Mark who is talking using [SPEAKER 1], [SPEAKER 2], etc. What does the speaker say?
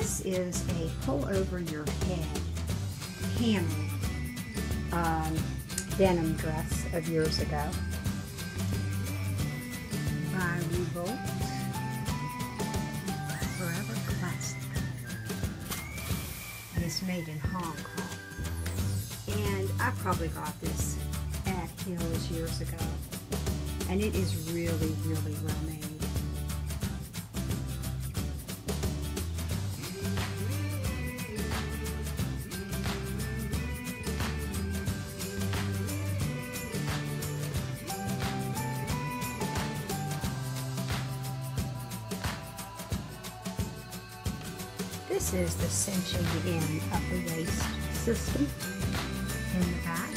[SPEAKER 1] This is a pull over your head camel denim dress of years ago by Revolt. Forever Classic. And it's made in Hong Kong. And I probably got this at Hills years ago. And it is really, really well made. This is the cinching in of the waist system in the back.